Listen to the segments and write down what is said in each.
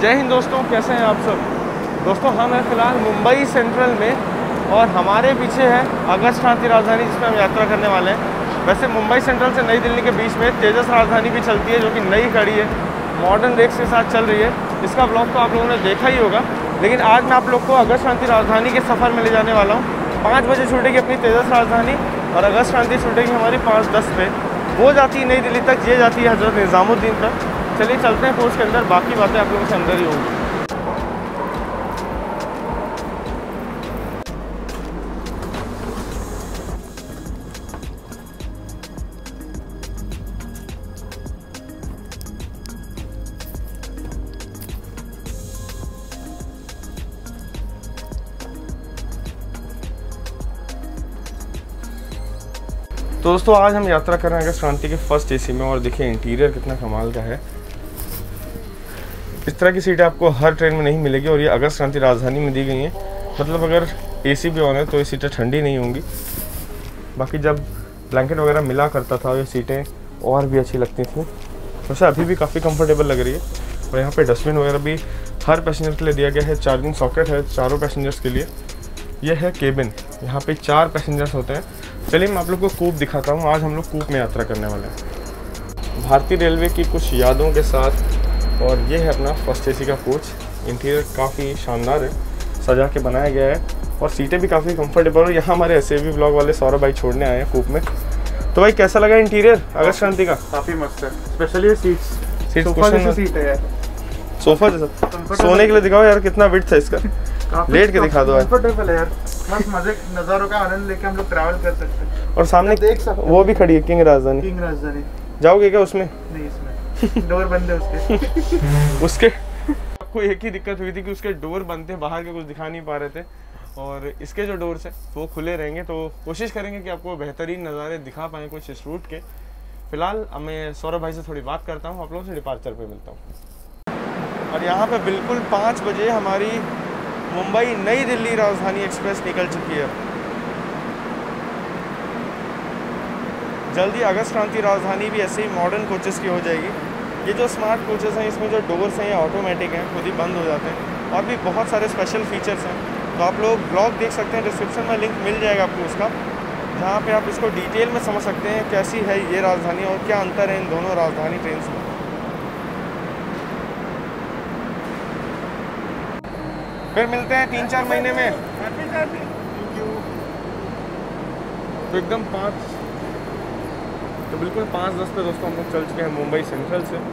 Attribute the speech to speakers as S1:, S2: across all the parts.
S1: जय हिंद दोस्तों, कैसे हैं आप सब। दोस्तों हम हैं फ़िलहाल मुंबई सेंट्रल में और हमारे पीछे है अगस्त क्रांति राजधानी जिसमें हम यात्रा करने वाले हैं। वैसे मुंबई सेंट्रल से नई दिल्ली के बीच में तेजस राजधानी भी चलती है जो कि नई खड़ी है, मॉडर्न रेक्स के साथ चल रही है। इसका ब्लॉग तो आप लोगों ने देखा ही होगा, लेकिन आज मैं आप लोग को अगस्त क्रांति राजधानी के सफ़र में ले जाने वाला हूँ। 5 बजे छूटेगी अपनी तेजस राजधानी और अगस्त क्रांति छूटेगी हमारी 5:10 पे। वो जाती है नई दिल्ली तक, ये जाती है हज़रत निज़ामुद्दीन तक। चलिए चलते हैं कोच के अंदर, बाकी बातें आप लोगों से अंदर ही होंगी। तो दोस्तों आज हम यात्रा कर रहे हैं अगस्त क्रांति के फर्स्ट एसी में और देखिए इंटीरियर कितना कमाल का है। इस तरह की सीटें आपको हर ट्रेन में नहीं मिलेगी और ये अगस्त क्रांति राजधानी में दी गई हैं। मतलब अगर एसी भी ऑन है तो ये सीटें ठंडी नहीं होंगी। बाकी जब ब्लैंकेट वगैरह मिला करता था ये सीटें और भी अच्छी लगती थी। वैसे अभी भी काफ़ी कंफर्टेबल लग रही है। और यहाँ पे डस्टबिन वगैरह भी हर पैसेंजर के लिए दिया गया है। चार्जिंग सॉकेट है चारों पैसेंजर्स के लिए। यह है केबिन, यहाँ पे 4 पैसेंजर्स होते हैं। चलिए मैं आप लोग को कूप दिखाता हूँ। आज हम लोग कूप में यात्रा करने वाले हैं भारतीय रेलवे की कुछ यादों के साथ। और ये है अपना फर्स्ट एसी का कोच। इंटीरियर काफ़ी शानदार है, सजा के बनाया गया है और सीटें भी काफ़ी कंफर्टेबल। और यहाँ हमारे एसएवी ब्लॉग वाले सौरभ भाई छोड़ने आए हैं कूप में। तो भाई कैसा लगा इंटीरियर अगस्त क्रांति का?
S2: काफ़ी मस्त है, स्पेशली सीट है यार।
S1: सोफा जैसा सोने के लिए दिखाओ यार, कितना विड्थ है इसका। लेट के दिखा दो यार,
S2: कंफर्टेबल है यार। बस मजे नज़ारों का आनंद लेके हम लोग ट्रैवल कर सकते हैं।
S1: और सामने देख सकते वो भी खड़ी है किंग राजधानी। जाओगे क्या उसमें? नहीं, इसमें
S2: डोर बंद है उसके।
S1: उसके आपको एक ही दिक्कत हुई थी कि उसके डोर बंद थे, बाहर के कुछ दिखा नहीं पा रहे थे। और इसके जो डोर्स हैं वो खुले रहेंगे, तो कोशिश करेंगे कि आपको बेहतरीन नज़ारे दिखा पाएँ कुछ इस रूट के। फिलहाल मैं सौरभ भाई से थोड़ी बात करता हूँ, आप लोगों से डिपार्चर पे मिलता हूँ। और यहाँ पे बिल्कुल 5 बजे हमारी मुंबई नई दिल्ली राजधानी एक्सप्रेस निकल चुकी है। जल्दी अगस्त क्रांति राजधानी भी ऐसे ही मॉडर्न कोचेस की हो जाएगी। ये जो स्मार्ट कोचेस हैं इसमें जो डोर्स हैं ये ऑटोमेटिक हैं, खुद ही बंद हो जाते हैं। और भी बहुत सारे स्पेशल फीचर्स हैं, तो आप लोग ब्लॉग देख सकते हैं, डिस्क्रिप्शन में लिंक मिल जाएगा आपको उसका, जहाँ पे आप इसको डिटेल में समझ सकते हैं कैसी है ये राजधानी और क्या अंतर है इन दोनों राजधानी ट्रेन में। फिर मिलते हैं 3-4 महीने में। तो एकदम 5 तो बिल्कुल 5:10 पे दोस्तों हम लोग चल चुके हैं मुंबई सेंट्रल से।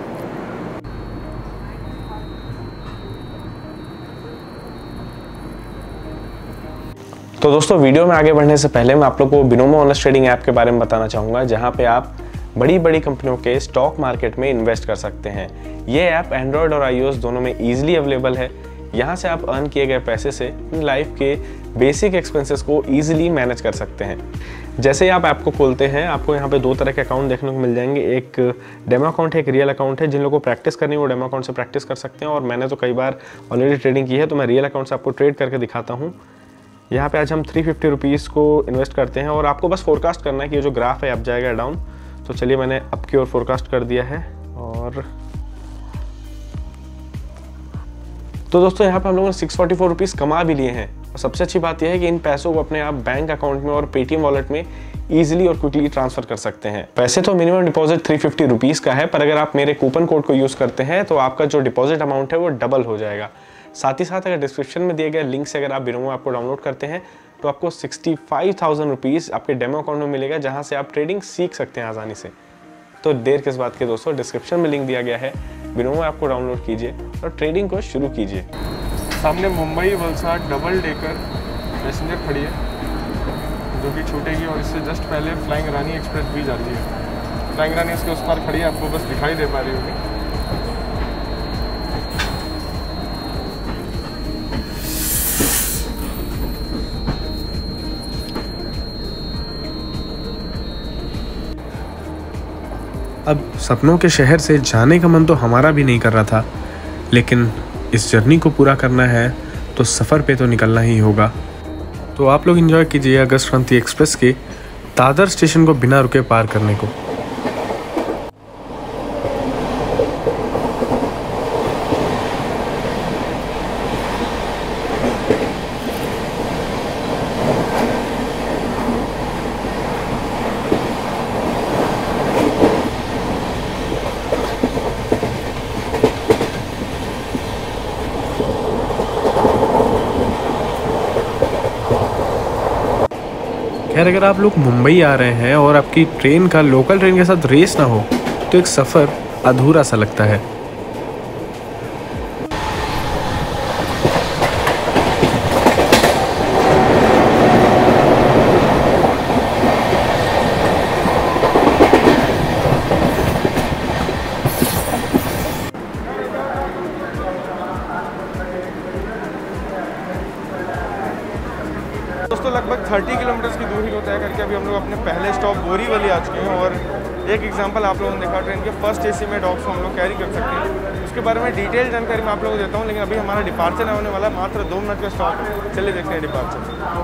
S1: तो दोस्तों वीडियो में आगे बढ़ने से पहले मैं आप लोग को बिनोमो ऑनेस्ट ट्रेडिंग ऐप के बारे में बताना चाहूँगा, जहाँ पे आप बड़ी बड़ी कंपनियों के स्टॉक मार्केट में इन्वेस्ट कर सकते हैं। ये ऐप एंड्रॉयड और iOS दोनों में ईजिली अवेलेबल है। यहाँ से आप अर्न किए गए पैसे से अपनी लाइफ के बेसिक एक्सपेंसेस को ईजिली मैनेज कर सकते हैं। जैसे ही आप ऐप को खोलते हैं आपको यहाँ पे 2 तरह के अकाउंट देखने को मिल जाएंगे। एक डेमो अकाउंट है, एक रियल अकाउंट है। जिन लोगों को प्रैक्टिस करनी है वो डेमो अकाउंट से प्रैक्टिस कर सकते हैं और मैंने तो कई बार ऑलरेडी ट्रेडिंग की है, तो मैं रियल अकाउंट से आपको ट्रेड करके दिखाता हूँ। यहाँ पे आज हम 350 रुपीज़ को इन्वेस्ट करते हैं और आपको बस फोरकास्ट करना है कि ये जो ग्राफ है अप जाएगा या डाउन। तो चलिए मैंने अप की ओर फोरकास्ट कर दिया है। और तो दोस्तों यहाँ पे हम लोगों ने 644 रुपीज़ कमा भी लिए हैं। और सबसे अच्छी बात यह है कि इन पैसों को अपने आप बैंक अकाउंट में और पेटीएम वॉलेट में ईजिली और क्विकली ट्रांसफर कर सकते हैं। वैसे तो मिनिमम डिपॉजिट 350 रुपीज़ का है, पर अगर आप मेरे कूपन कोड को यूज़ करते हैं तो आपका जो डिपॉजिट अमाउंट है वो डबल हो जाएगा। साथ ही साथ अगर डिस्क्रिप्शन में दिए गए लिंक से अगर आप बिनोमो ऐप को डाउनलोड करते हैं तो आपको 65,000 रुपीज़ आपके डेमो अकाउंट में मिलेगा, जहाँ से आप ट्रेडिंग सीख सकते हैं आसानी से। तो देर किस बात के दोस्तों, डिस्क्रिप्शन में लिंक दिया गया है, बिनोमो ऐप को डाउनलोड कीजिए और ट्रेडिंग को शुरू कीजिए। सामने Mumbai Valsad double decker passenger खड़ी है जो कि छूटेगी और इससे जस्ट पहले फ्लाइंग रानी एक्सप्रेस भी जाती है। फ्लाइंग रानी उसके उस पार खड़ी है, आपको बस दिखाई दे पा रही होगी।
S3: अब सपनों के शहर से जाने का मन तो हमारा भी नहीं कर रहा था, लेकिन इस जर्नी को पूरा करना है तो सफ़र पे तो निकलना ही होगा। तो आप लोग एंजॉय कीजिए अगस्त क्रांति एक्सप्रेस के दादर स्टेशन को बिना रुके पार करने को। यार अगर आप लोग मुंबई आ रहे हैं और आपकी ट्रेन का लोकल ट्रेन के साथ रेस ना हो तो एक सफ़र अधूरा सा लगता है।
S1: दोस्तों लगभग 30 किलोमीटर की दूरी को तय करके अभी हम लोग अपने पहले स्टॉप बोरीवली आ चुके हैं। और एक एग्जांपल आप लोगों ने देखा, ट्रेन के फर्स्ट एसी में डॉग्स को हम लोग कैरी कर सकते हैं। उसके बारे में डिटेल जानकारी मैं आप लोगों को देता हूँ, लेकिन अभी हमारा डिपार्चर होने वाला है, मात्र 2 मिनट का स्टॉप है। चलिए देखते हैं डिपार्चर।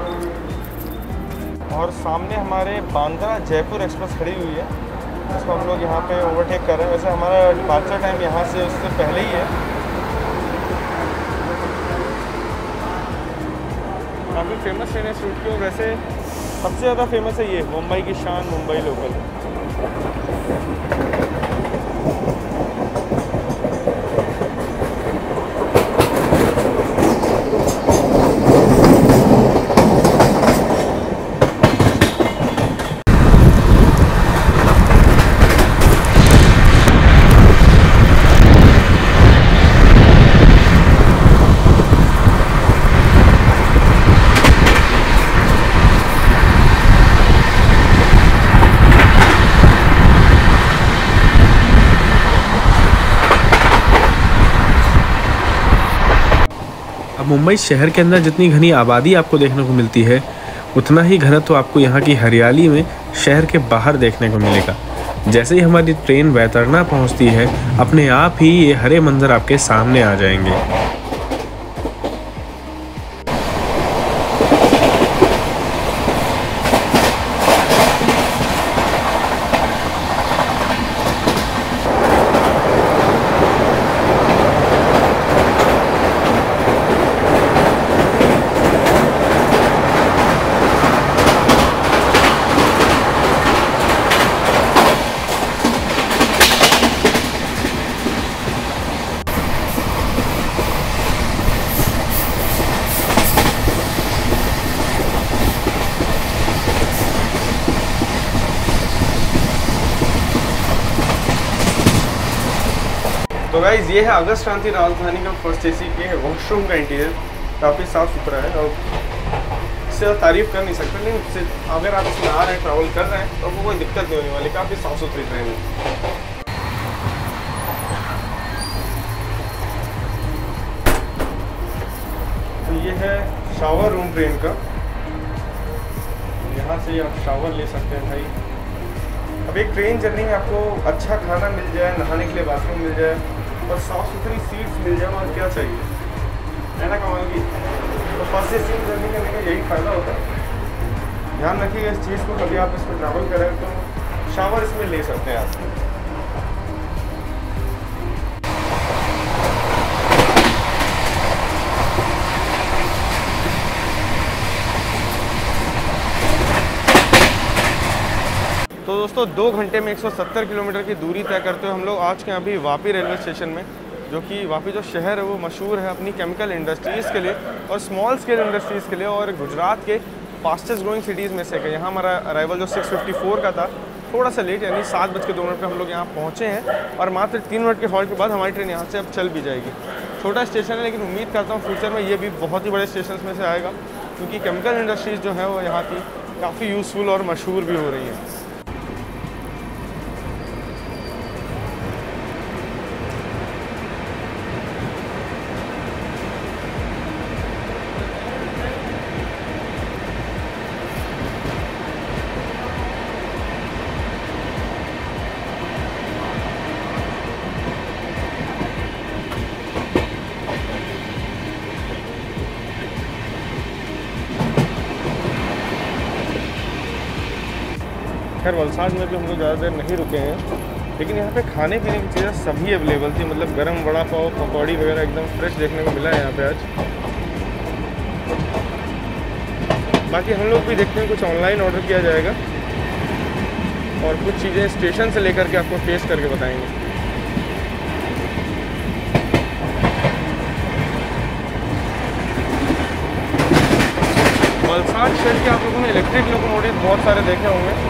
S1: और सामने हमारे बांद्रा जयपुर एक्सप्रेस खड़ी हुई है, जिसको हम लोग यहाँ पे ओवरटेक कर रहे हैं। वैसे हमारा डिपार्चर टाइम यहाँ से उससे पहले ही है। काफ़ी फेमस ट्रेन है इस रूट की, और वैसे सबसे ज़्यादा फेमस है ये मुंबई की शान मुंबई लोकल।
S3: अब मुंबई शहर के अंदर जितनी घनी आबादी आपको देखने को मिलती है, उतना ही घनत्व आपको यहाँ की हरियाली में शहर के बाहर देखने को मिलेगा। जैसे ही हमारी ट्रेन वैतरना पहुँचती है, अपने आप ही ये हरे मंजर आपके सामने आ जाएंगे।
S1: तो गाइज ये है अगस्त क्रांति राजधानी का फर्स्ट एसी के वॉशरूम का इंटीरियर। काफ़ी साफ़ सुथरा है और इससे तारीफ कर नहीं सकते, लेकिन इससे अगर आप इसमें आ रहे हैं, ट्रैवल कर रहे हैं, तो आपको कोई दिक्कत नहीं होने वाली। काफ़ी साफ़ सुथरी ट्रेन है। तो ये है शावर रूम ट्रेन का। यहाँ से आप शावर ले सकते हैं भाई। अब एक ट्रेन जर्नी में आपको अच्छा खाना मिल जाए, नहाने के लिए बाथरूम मिल जाए और साफ़ सुथरी सीट्स मिल जाए, और क्या चाहिए, है ना कमाल की। तो फर्स्ट एसी जर्नी करने का यही फ़ायदा होता है। ध्यान रखिएगा इस चीज़ को, कभी आप इस पर ट्रैवल करें तो शावर इसमें ले सकते हैं आप। तो दोस्तों 2 घंटे में 170 किलोमीटर की दूरी तय करते हुए हम लोग आ चुके हैं अभी वापी रेलवे स्टेशन में, जो कि वापी जो शहर है वो मशहूर है अपनी केमिकल इंडस्ट्रीज़ के लिए और स्मॉल स्केल इंडस्ट्रीज़ के लिए, और गुजरात के फास्टेस्ट ग्रोइंग सिटीज़ में से है। यहाँ हमारा अराइवल जो 6:54 का था, थोड़ा सा लेट, यानी 7:02 पर हम लोग यहाँ पहुँचे हैं, और मात्र 3 मिनट के हॉल्ट के बाद हमारी ट्रेन यहाँ से अब चल भी जाएगी। छोटा स्टेशन है, लेकिन उम्मीद करता हूँ फ्यूचर में ये भी बहुत ही बड़े स्टेशन में से आएगा, क्योंकि केमिकल इंडस्ट्रीज़ जो है वो यहाँ की काफ़ी यूज़फुल और मशहूर भी हो रही है। खैर वलसाड में भी हम लोग ज़्यादा देर नहीं रुके हैं, लेकिन यहाँ पे खाने पीने की चीज़ें सभी अवेलेबल थी। मतलब गरम वड़ा पाव, पकौड़ी वगैरह एकदम फ्रेश देखने को मिला है यहाँ पे आज। बाकी हम लोग भी देखते हैं, कुछ ऑनलाइन ऑर्डर किया जाएगा और कुछ चीज़ें स्टेशन से लेकर के आपको टेस्ट करके बताएंगे। वलसाड साइड के आप लोगों ने इलेक्ट्रिक लोकोमोटिव बहुत सारे देखे होंगे।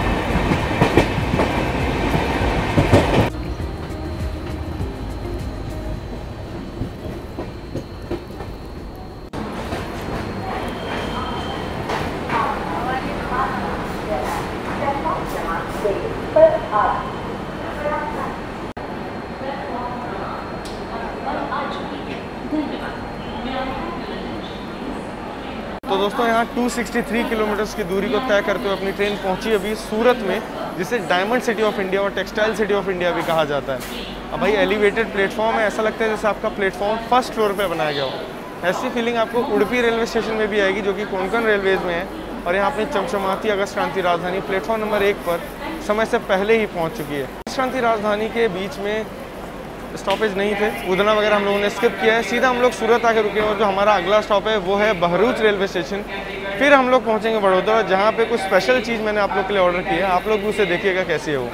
S1: तो दोस्तों यहाँ 263 किलोमीटर्स की दूरी को तय करते हुए अपनी ट्रेन पहुँची अभी सूरत में, जिसे डायमंड सिटी ऑफ इंडिया और टेक्सटाइल सिटी ऑफ इंडिया भी कहा जाता है। अब भाई एलिवेटेड प्लेटफॉर्म है, ऐसा लगता है जैसे आपका प्लेटफॉर्म फर्स्ट फ्लोर पे बनाया गया हो। ऐसी फीलिंग आपको उडुपी रेलवे स्टेशन में भी आएगी, जो कि कोंकण रेलवेज में है। और यहाँ अपनी चमचमाती अगस्त क्रांति राजधानी प्लेटफॉर्म नंबर 1 पर समय से पहले ही पहुँच चुकी है। अगस्त क्रांति राजधानी के बीच में स्टॉपेज नहीं थे, उधना वगैरह हम लोगों ने स्किप किया है। सीधा हम लोग सूरत आके रुके हैं और जो हमारा अगला स्टॉप है वो है बहरूच रेलवे स्टेशन। फिर हम लोग पहुंचेंगे बड़ौदा, जहां पे कुछ स्पेशल चीज़ मैंने आप लोग के लिए ऑर्डर की है। आप लोग भी उसे देखिएगा कैसी है वो।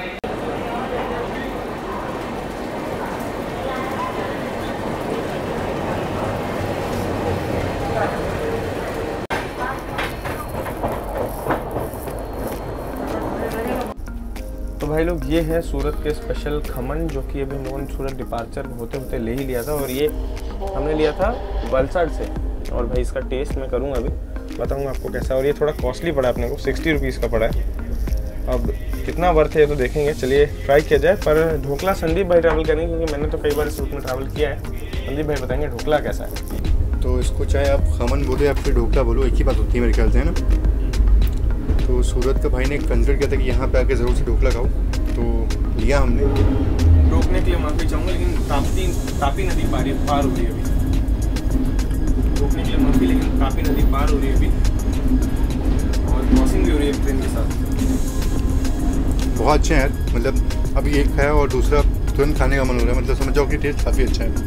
S1: तो भाई लोग ये है सूरत के स्पेशल खमन, जो कि अभी हम लोगों ने सूरत डिपार्चर होते होते ले ही लिया था। और ये हमने लिया था वलसाड से। और भाई इसका टेस्ट मैं करूँगा, अभी बताऊँगा आपको कैसा। और ये थोड़ा कॉस्टली पड़ा अपने को, 60 रुपीज़ का पड़ा है। अब कितना वर्थ है ये तो देखेंगे, चलिए ट्राई किया जाए। पर ढोकला संदीप भाई ट्रैवल करेंगे, क्योंकि मैंने तो कई बार इस रूट में ट्रैवल किया है। संदीप भाई बताएंगे ढोकला कैसा है।
S4: तो इसको चाहे आप खमन बोलो या फिर ढोकला बोलो, एक ही बात होती है मेरे ख्याल से, है ना। तो सूरत का भाई ने कंसिडर किया था कि यहाँ पे आके ज़रूर से ढोकला खाओ, तो लिया हमने।
S1: रोकने के लिए माफ़ी चाहूँगा, लेकिन तापी नदी पार हो रही है अभी। रोकने के लिए माफ़ी, लेकिन तापी नदी पार हो रही है अभी, और क्रॉसिंग भी हो रही है ट्रेन के साथ।
S4: बहुत अच्छे हैं, मतलब अभी एक खाया और दूसरा तुरंत खाने का मन हो रहा है। मतलब समझ जाओ कि टेस्ट काफ़ी अच्छा है,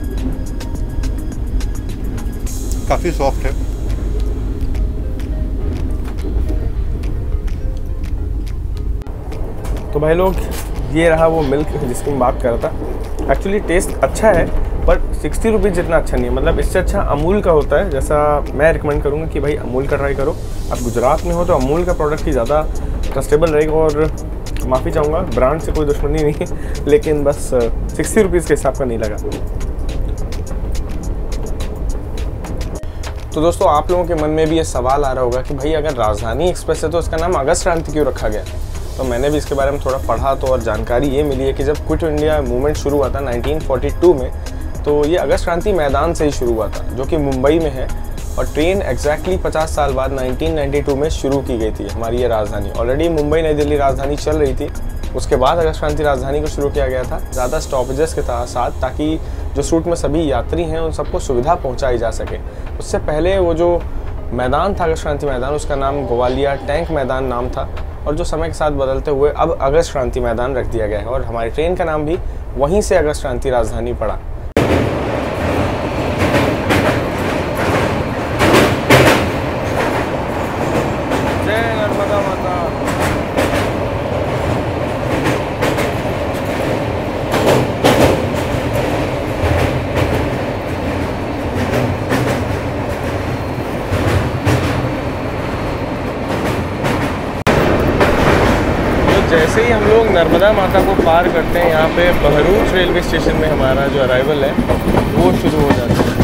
S4: काफ़ी सॉफ्ट है।
S1: तो भाई लोग ये रहा वो मिल्क जिसकी मैं बात कर रहा था। एक्चुअली टेस्ट अच्छा है, बट 60 रुपीज़ जितना अच्छा नहीं है। मतलब इससे अच्छा अमूल का होता है, जैसा मैं रिकमेंड करूँगा कि भाई अमूल का ट्राई करो। आप गुजरात में हो तो अमूल का प्रोडक्ट ही ज़्यादा ट्रस्टेबल रहेगा। और माफ़ी चाहूँगा, ब्रांड से कोई दुश्मनी नहीं, लेकिन बस 60 रुपीज़ के हिसाब का नहीं लगा। तो दोस्तों आप लोगों के मन में भी ये सवाल आ रहा होगा कि भाई अगर राजधानी एक्सप्रेस है तो इसका नाम अगस्त क्रांति क्यों रखा गया। तो मैंने भी इसके बारे में थोड़ा पढ़ा तो, और जानकारी ये मिली है कि जब क्विट इंडिया मूवमेंट शुरू हुआ था 1942 में, तो ये अगस्त क्रांति मैदान से ही शुरू हुआ था, जो कि मुंबई में है। और ट्रेन एग्जैक्टली 50 साल बाद 1992 में शुरू की गई थी हमारी ये राजधानी। ऑलरेडी मुंबई नई दिल्ली राजधानी चल रही थी, उसके बाद अगस्त क्रांति राजधानी को शुरू किया गया था ज़्यादा स्टॉपेजेस के साथ, ताकि जो रूट में सभी यात्री हैं उन सबको सुविधा पहुँचाई जा सके। उससे पहले वो जो मैदान था अगस्त क्रांति मैदान, उसका नाम ग्वालियर टैंक मैदान नाम था, और जो समय के साथ बदलते हुए अब अगस्त क्रांति मैदान रख दिया गया है। और हमारी ट्रेन का नाम भी वहीं से अगस्त क्रांति राजधानी पड़ा। जय नर्मदा माता। जैसे ही हम लोग नर्मदा माता को पार करते हैं, यहाँ पे बहरूच रेलवे स्टेशन में हमारा जो अराइवल है वो शुरू हो जाता है।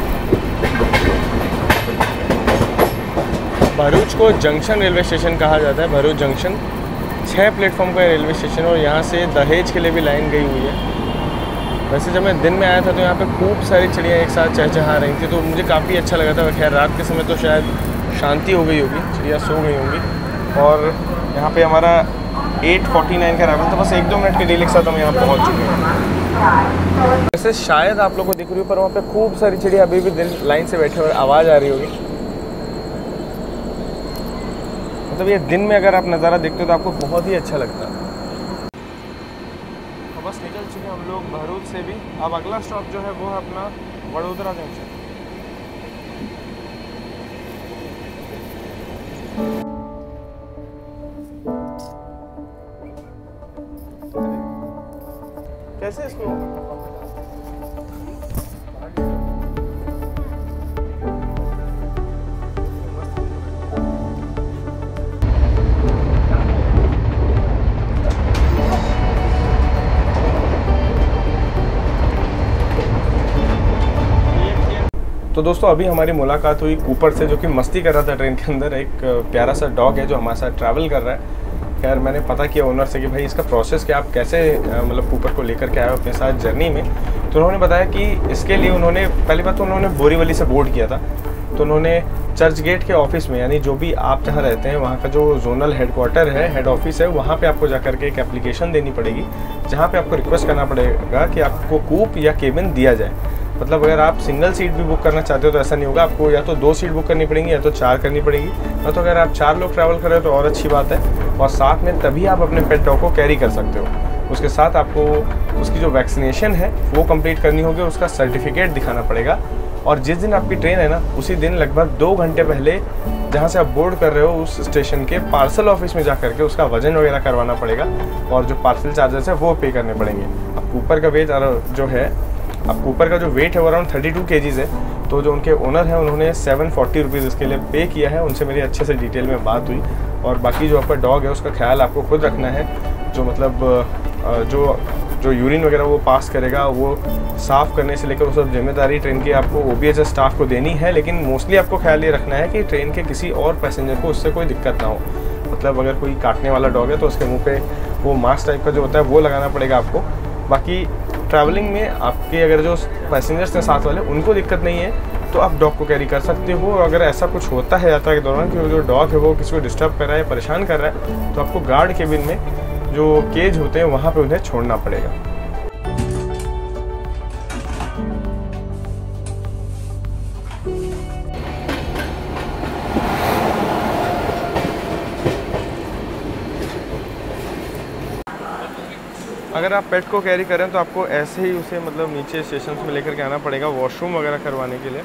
S1: भरूच को जंक्शन रेलवे स्टेशन कहा जाता है। भरूच जंक्शन 6 प्लेटफॉर्म का रेलवे स्टेशन, और यहाँ से दहेज के लिए भी लाइन गई हुई है। वैसे जब मैं दिन में आया था तो यहाँ पे खूब सारी चिड़ियाँ एक साथ चहचहा रही थी, तो मुझे काफ़ी अच्छा लगा था। खैर रात के समय तो शायद शांति हो गई होगी, चिड़िया सो गई होंगी। और यहाँ पे हमारा 8:49 का अराइवल था, बस 1-2 मिनट के डिले के साथ हम यहाँ पहुँच चुके हैं। वैसे शायद आप लोग को दिख रही हो, पर वहाँ पे खूब सारी चिड़िया अभी भी लाइन से बैठे हुए, आवाज़ आ रही होगी। मतलब ये दिन में अगर आप नज़ारा देखते हो तो आपको बहुत ही अच्छा लगता है। तो बस निकल चुके हम लोग भरूच से भी। अब अगला स्टॉप जो है वो है अपना वडोदरा जंक्शन। कैसे इसको
S3: तो दोस्तों अभी हमारी मुलाकात हुई कूपर से, जो कि मस्ती कर रहा था ट्रेन के अंदर। एक प्यारा सा डॉग है जो हमारे साथ ट्रैवल कर रहा है। खैर मैंने पता किया ओनर से कि भाई इसका प्रोसेस क्या, आप कैसे मतलब कूपर को लेकर के आए हो अपने साथ जर्नी में। तो उन्होंने बताया कि इसके लिए उन्होंने पहली बात तो उन्होंने बोरीवली से बोर्ड किया था। तो उन्होंने चर्च गेट के ऑफिस में, यानी जो भी आप जहाँ रहते हैं वहाँ का जो जोनल हेडक्वार्टर है, हेड ऑफिस है, वहाँ पे आपको जाकर के एक एप्लीकेशन देनी पड़ेगी, जहाँ पे आपको रिक्वेस्ट करना पड़ेगा कि आपको कूप या केबिन दिया जाए। मतलब अगर आप सिंगल सीट भी बुक करना चाहते हो तो ऐसा नहीं होगा, आपको या तो 2 सीट बुक करनी पड़ेंगी या तो 4 करनी पड़ेगी। या तो अगर आप 4 लोग ट्रैवल कर रहे हो तो और अच्छी बात है। और साथ में तभी आप अपने पेट डॉग को कैरी कर सकते हो। उसके साथ आपको उसकी जो वैक्सीनेशन है वो कंप्लीट करनी होगी और उसका सर्टिफिकेट दिखाना पड़ेगा। और जिस दिन आपकी ट्रेन है ना, उसी दिन लगभग 2 घंटे पहले जहाँ से आप बोर्ड कर रहे हो उस स्टेशन के पार्सल ऑफिस में जा करके उसका वजन वगैरह करवाना पड़ेगा और जो पार्सल चार्जेस है वो पे करने पड़ेंगे। अब कूपर का वेट जो है, अब कूपर का जो वेट है वो अराउंड 32 kgs है। तो जो उनके ओनर हैं उन्होंने 740 रुपीज़ इसके लिए पे किया है। उनसे मेरी अच्छे से डिटेल में बात हुई। और बाकी जो आपका डॉग है उसका ख्याल आपको खुद रखना है। जो मतलब जो यूरिन वगैरह वो पास करेगा वो साफ़ करने से लेकर वो सब जिम्मेदारी ट्रेन की आपको OBHS स्टाफ को देनी है। लेकिन मोस्टली आपको ख्याल ये रखना है कि ट्रेन के किसी और पैसेंजर को उससे कोई दिक्कत ना हो। मतलब अगर कोई काटने वाला डॉग है तो उसके मुँह पे वो मास्क टाइप का जो होता है वो लगाना पड़ेगा आपको। बाकी ट्रैवलिंग में आपके अगर जो पैसेंजर्स हैं साथ वाले उनको दिक्कत नहीं है तो आप डॉग को कैरी कर सकते हो। अगर ऐसा कुछ होता है यात्रा के दौरान कि जो डॉग है वो किसी को डिस्टर्ब कर रहा है, परेशान कर रहा है, तो आपको गार्ड केबिन में जो केज होते हैं वहाँ पे उन्हें छोड़ना पड़ेगा। अगर आप पेट को कैरी करें तो आपको ऐसे ही उसे मतलब नीचे स्टेशन में लेकर के आना पड़ेगा वॉशरूम वगैरह करवाने के लिए।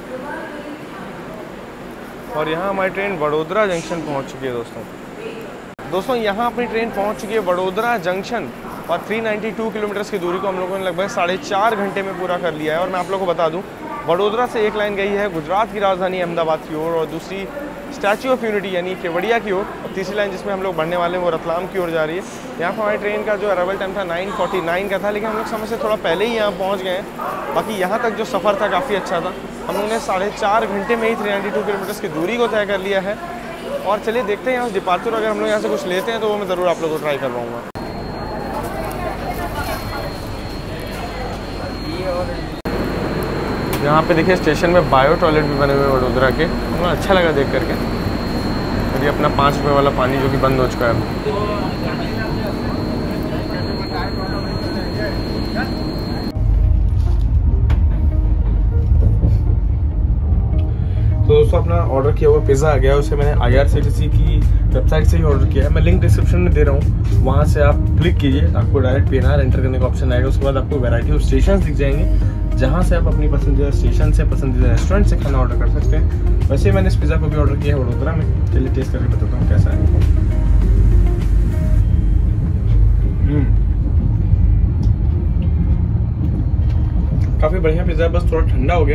S3: और यहाँ हमारी ट्रेन वडोदरा जंक्शन पहुँच चुकी है दोस्तों यहाँ अपनी ट्रेन पहुँच चुकी है वडोदरा जंक्शन। और 392 किलोमीटर की दूरी को हम लोगों ने लगभग 4.5 घंटे में पूरा कर लिया है। और मैं आप लोगों को बता दूँ, वडोदरा से एक लाइन गई है गुजरात की राजधानी अहमदाबाद की ओर और दूसरी स्टैचू ऑफ यूनिटी यानी केवड़िया की ओर, और तीसरी लाइन जिसमें हम लोग बढ़ने वाले हैं वो रतलाम की ओर जा रही है। यहाँ पर हमारी ट्रेन का जो अराइवल टाइम था 9:49 का था, लेकिन हम लोग समय से थोड़ा पहले ही यहाँ पहुँच गए हैं। बाकी यहाँ तक जो सफ़र था काफ़ी अच्छा था। हम लोगों ने 4.5 घंटे में ही 392 किलोमीटर की दूरी को तय कर लिया है। और चलिए देखते हैं यहाँ से डिपार्चर अगर हम लोग यहाँ से कुछ लेते हैं तो वो मैं ज़रूर आप लोगों को ट्राई करवाऊँगा। यहाँ पे देखिए स्टेशन में बायो टॉयलेट भी बने हुए हैं वडोदरा के, मुझे अच्छा लगा देख करके। और ये अपना 5 रुपये वाला पानी जो कि बंद हो चुका है। तो दोस्तों अपना ऑर्डर किया हुआ पिज़्ज़ा आ गया है। उसे मैंने IRCTC की वेबसाइट से ही ऑर्डर किया है। मैं लिंक डिस्क्रिप्शन में दे रहा हूँ, वहाँ से आप क्लिक कीजिए, आपको डायरेक्ट PNR एंटर करने का ऑप्शन आएगा। उसके बाद आपको वैरायटी ऑफ स्टेशन दिख जाएंगे, जहाँ से आप अपनी पसंदीदा स्टेशन से, पसंदीदा रेस्टोरेंट से खाना ऑर्डर कर सकते हैं। वैसे मैंने इस पिज़्ज़ा को भी ऑर्डर किया है वडोदरा में। चलिए टेस्ट करके बताता हूँ कैसा है। काफ़ी बढ़िया पिज़्ज़ा है, बस थोड़ा ठंडा हो गया।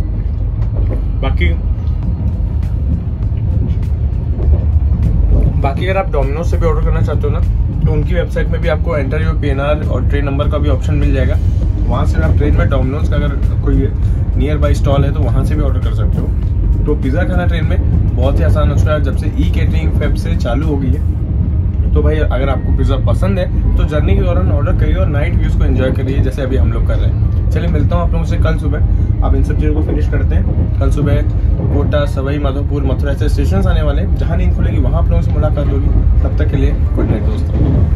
S3: बाकी अगर आप डोमिनोज से भी ऑर्डर करना चाहते हो ना, तो उनकी वेबसाइट में भी आपको एंटर योर PNR और ट्रेन नंबर का भी ऑप्शन मिल जाएगा। वहाँ से आप ट्रेन में डोमिनोज का अगर कोई नियर बाई स्टॉल है तो वहाँ से भी ऑर्डर कर सकते हो। तो पिज़्ज़ा खाना ट्रेन में बहुत ही आसान हो चुका है जब से ई-केटरिंग फेब से चालू हो गई है। तो भाई अगर आपको पिज़्ज़ा पसंद है तो जर्नी के दौरान ऑर्डर करिए और नाइट व्यूज़ को एंजॉय करिए जैसे अभी हम लोग कर रहे हैं। चलिए मिलता हूँ आप लोगों से कल सुबह। अब इन सब चीज़ों को फिनिश करते हैं। कल सुबह कोटा, सवाई माधोपुर, मथुरा ऐसे स्टेशन आने वाले, जहाँ नींद खुलेगी वहाँ आप लोगों से मुलाकात होगी। तब तक के लिए गुड नाइट दोस्तों।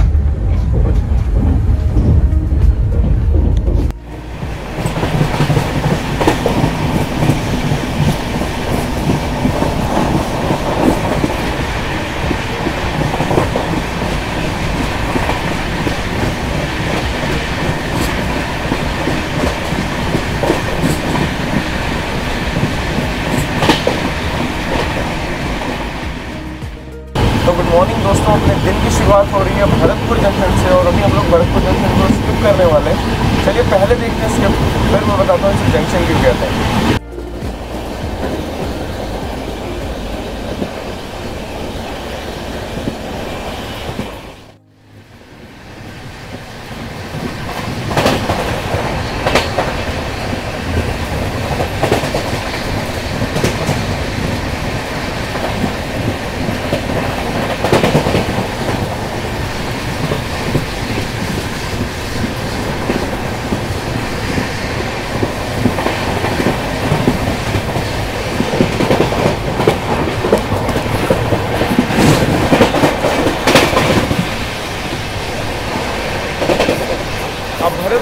S3: तो गुड मॉर्निंग दोस्तों, अपने दिन की शुरुआत हो रही है भरतपुर जंक्शन से और अभी हम लोग भरतपुर जंक्शन को स्किप करने वाले हैं। चलिए पहले देखते हैं स्किप, फिर मैं बताता हूँ इस जंक्शन क्यों कहते हैं।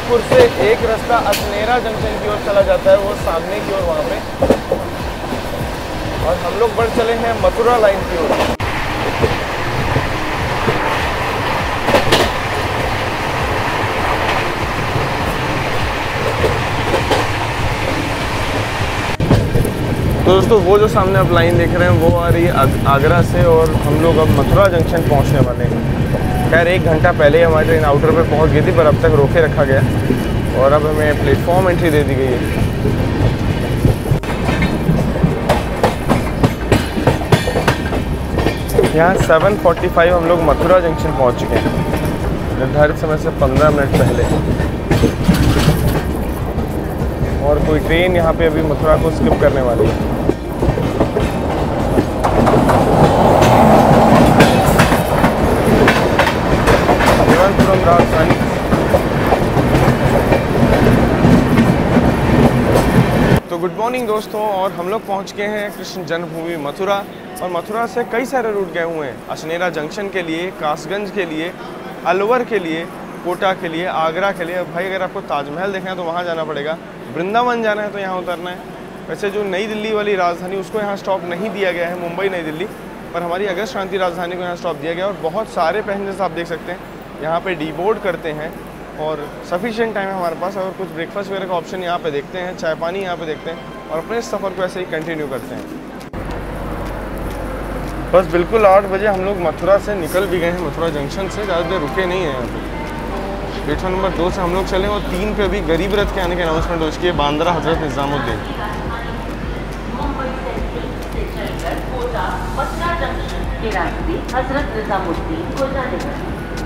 S1: जौनपुर से एक रास्ता अजनेरा जंक्शन की ओर चला जाता है, वो सामने की ओर वहाँ पे, और हम लोग बढ़ चले हैं मथुरा लाइन की ओर। तो दोस्तों वो जो सामने आप लाइन देख रहे हैं वो आ रही है आगरा से, और हम लोग अब मथुरा जंक्शन पहुंचने वाले हैं। खैर 1 घंटा पहले ही हमारी ट्रेन आउटर पे पहुंच गई थी, पर अब तक रोके रखा गया और अब हमें प्लेटफॉर्म एंट्री दे दी गई है। यहाँ 7:45 हम लोग मथुरा जंक्शन पहुँच चुके हैं, निर्धारित समय से 15 मिनट पहले। और कोई ट्रेन यहाँ पे अभी मथुरा को स्किप करने वाली है। त्रिवेंद्रपुरम राजधानी। तो गुड मॉर्निंग दोस्तों, और हम लोग पहुँच गए हैं कृष्ण जन्मभूमि मथुरा, और मथुरा से कई सारे रूट गए हुए हैं। अजनेरा जंक्शन के लिए, कासगंज के लिए, अलवर के लिए, कोटा के लिए, आगरा के लिए। भाई अगर आपको ताजमहल देखना है तो वहाँ जाना पड़ेगा, वृंदावन जाना है तो यहाँ उतरना है। वैसे जो नई दिल्ली वाली राजधानी उसको यहाँ स्टॉप नहीं दिया गया है, मुंबई नई दिल्ली, पर हमारी अगस्त क्रांति राजधानी को यहाँ स्टॉप दिया गया। और बहुत सारे पैसेंजर्स आप देख सकते हैं यहाँ पे डीबोर्ड करते हैं, और सफिशिएंट टाइम है हमारे पास। और कुछ ब्रेकफास्ट वगैरह का ऑप्शन यहाँ पे देखते हैं, चाय पानी यहाँ पे देखते हैं, और अपने सफ़र को ऐसे ही कंटिन्यू करते हैं। बस बिल्कुल 8 बजे हम लोग मथुरा से निकल भी गए हैं, मथुरा जंक्शन से। ज़्यादा देर रुके नहीं हैं यहाँ पे। प्लेटफॉर्म नंबर 2 से हम लोग चले, और 3 पे अभी गरीब रथ के आने की अनाउंसमेंट हो चुकी है, बांद्रा हजरत निजामुद्दीन। हजरत निजामुद्दीन को जाने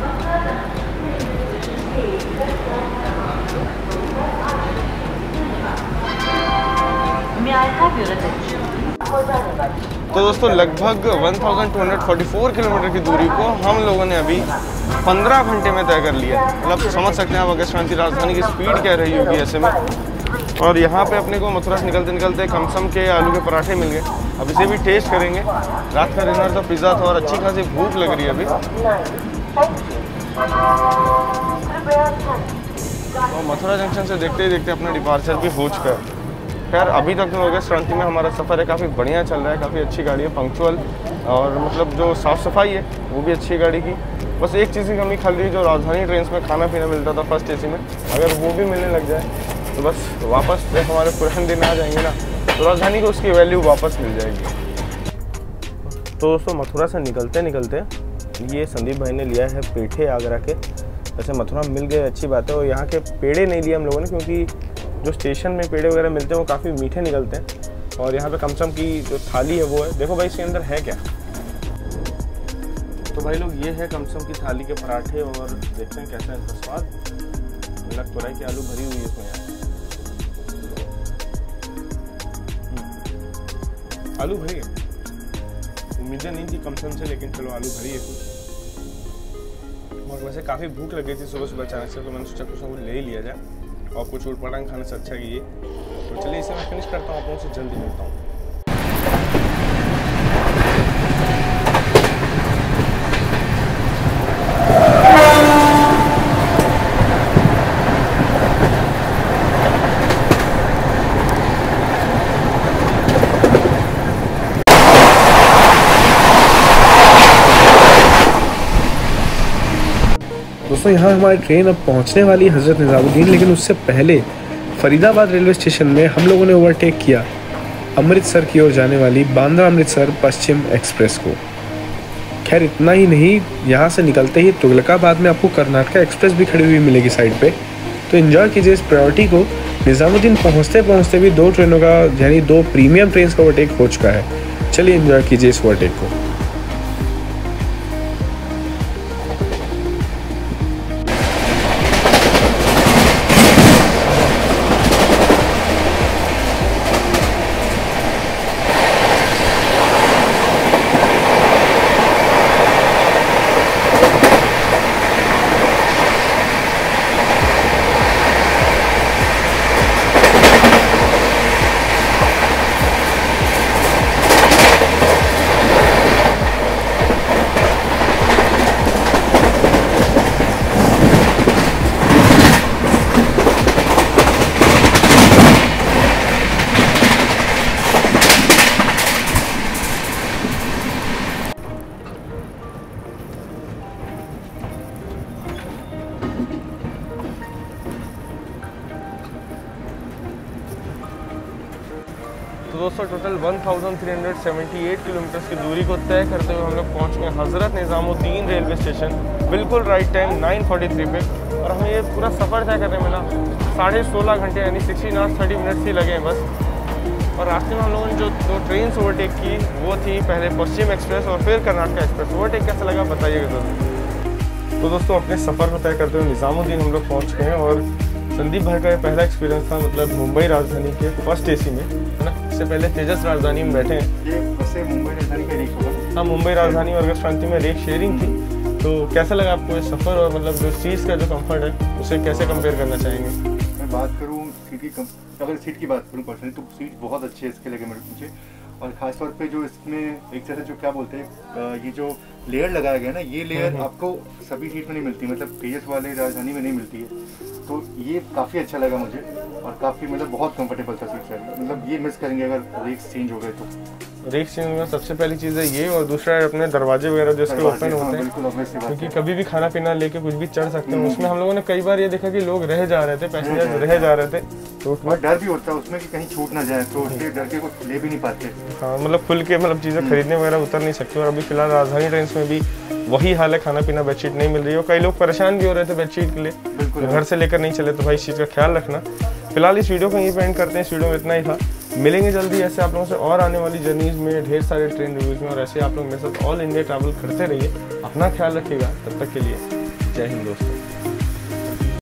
S1: तो दोस्तों लगभग 1244 किलोमीटर की दूरी को हम लोगों ने अभी 15 घंटे में तय कर लिया। मतलब समझ सकते हैं आप अगस्त क्रांति राजधानी की स्पीड क्या रही होगी ऐसे में। और यहाँ पे अपने को मथुरा से निकलते निकलते कमसम के आलू के पराठे मिल गए, अब इसे भी टेस्ट करेंगे। रात का डिनर तो पिज़्ज़ा था, और अच्छी खासी भूख लग रही है अभी। और मथुरा जंक्शन से देखते ही देखते अपना डिपार्चर भी हो चुका है। खैर अभी तक तो अगस्त क्रांति में हमारा सफ़र है काफ़ी बढ़िया चल रहा है, काफ़ी अच्छी गाड़ी है, पंक्चुअल, और मतलब जो साफ़ सफाई है वो भी अच्छी गाड़ी की। बस एक चीज़ की कमी खल रही है, जो राजधानी ट्रेन में खाना पीना मिलता था फर्स्ट AC में, अगर वो भी मिलने लग जाए तो बस वापस जब हमारे पुराने दिन आ जाएंगे ना, तो राजधानी को उसकी वैल्यू वापस मिल जाएगी। तो दोस्तों मथुरा से निकलते निकलते ये संदीप भाई ने लिया है पेठे आगरा के। वैसे मथुरा में मिल गए, अच्छी बात है। और यहाँ के पेड़े नहीं लिए हम लोगों ने, क्योंकि जो स्टेशन में पेड़े वगैरह मिलते हैं वो काफ़ी मीठे निकलते हैं। और यहाँ पे कमसम की जो थाली है वो है, देखो भाई इसके अंदर है क्या। तो भाई लोग ये है कमसम की थाली के पराठे, और देखते हैं कैसा है इसका स्वाद। लग तो रहा है कि आलू भरी हुई है इसमें यार, आलू भरी है। उम्मीदें नहीं थी कमसम से, लेकिन चलो आलू भरी है कुछ। और वैसे काफ़ी भूख लग गई थी सुबह सुबह अचानक से, तो मैंने सोचा कुछ ना कुछ ले ही लिया जाए, और कुछ उटपटांग खाने से अच्छा कि ये। तो चलिए इसे मैं फिनिश करता हूँ, आप लोगों से जल्दी मिलता हूँ।
S3: दोस्तों यहाँ हमारी ट्रेन अब पहुँचने वाली है हज़रत निज़ामुद्दीन, लेकिन उससे पहले फरीदाबाद रेलवे स्टेशन में हम लोगों ने ओवरटेक किया अमृतसर की ओर जाने वाली बांद्रा अमृतसर पश्चिम एक्सप्रेस को। खैर इतना ही नहीं, यहाँ से निकलते ही तुगलकाबाद में आपको कर्नाटका एक्सप्रेस भी खड़ी हुई मिलेगी साइड पे। तो एंजॉय कीजिए इस प्रायोरिटी को। निज़ामुद्दीन पहुँचते पहुँचते भी 2 ट्रेनों का यानी 2 प्रीमियम ट्रेन का ओवरटेक हो चुका है। चलिए एंजॉय कीजिए इस ओवरटेक को।
S1: तो दोस्तों टोटल 1378 किलोमीटर की दूरी को तय करते हुए हम लोग पहुँच गए हज़रत निज़ामुद्दीन रेलवे स्टेशन, बिल्कुल राइट टाइम 9:43 पे। और हमें ये पूरा सफ़र तय करने में ना 16.5 घंटे यानी 16 आवर्स 30 मिनट्स ही लगे हैं बस। और रास्ते में हम लोगों ने जो 2 ट्रेन ओवरटेक की वो थी पहले पश्चिम एक्सप्रेस और फिर कर्नाटका एक्सप्रेस। ओवरटेक कैसा लगा बताइएगा दोस्तों। तो दोस्तों अपने सफ़र को तय करते हुए निज़ामुद्दीन हम लोग पहुँच गए और संदीप भाई का ये पहला एक्सपीरियंस था, मतलब मुंबई राजधानी के फर्स्ट AC में, है ना। इससे पहले तेजस राजधानी में बैठे हैं।
S4: ये वैसे मुंबई राजधानी का रेक होगा।
S1: हाँ, मुंबई राजधानी और अगस्त क्रांति में रेक शेयरिंग थी। तो कैसा लगा आपको ये सफ़र और मतलब जो सीट्स का जो कंफर्ट है उसे कैसे कंपेयर करना चाहेंगे?
S4: मैं बात करूँ अगर सीट की बात करूँ पर्सनली तो सीट बहुत अच्छी है इसके लगे मुझे। और ख़ास तौर पे जो इसमें एक तरह जो क्या बोलते हैं ये जो लेयर लगाया गया ना, ये लेयर आपको सभी सीट में नहीं मिलती, मतलब तेजस वाले राजधानी में नहीं मिलती है। तो ये काफ़ी अच्छा लगा मुझे और काफ़ी मतलब बहुत कंफर्टेबल था सीट से। मतलब ये मिस करेंगे अगर रेक्स चेंज हो गए तो।
S1: रेक्स चेंज में सबसे पहली चीज़ है ये, और दूसरा है अपने दरवाजे वगैरह जो इसके ओपन होते हैं, क्योंकि कभी भी खाना पीना लेके कुछ भी चढ़ सकते हैं। उसमें हम लोगों ने कई बार ये देखा कि लोग रह जा रहे थे, पैसेंजर रह जा रहे थे, तो उसमें
S4: डर भी होता है उसमें कि कहीं छूट ना जाए, तो उसके डर के कुछ ले भी नहीं पाते।
S1: हाँ, मतलब खुल के मतलब चीज़ें खरीदने वगैरह उतर नहीं सकते। और अभी फिलहाल राजधानी ट्रेन में भी वही हाल है, खाना पीना बेडशीट नहीं मिल रही है। और कई लोग परेशान भी हो रहे थे बेडशीट के लिए, तो घर से लेकर नहीं चले, तो भाई इस चीज़ का ख्याल रखना। फिलहाल इस वीडियो को यहीं पे एंड करते हैं। इस वीडियो में इतना ही था, मिलेंगे जल्दी ऐसे आप लोगों से और आने वाली जर्नीज़ में, ढेर सारे ट्रेन रिव्यूज़ में। और ऐसे आप लोग मेरे साथ ऑल इंडिया ट्रैवल करते रहिए, अपना ख्याल रखिएगा। तब तक के लिए जय हिंद दोस्तों।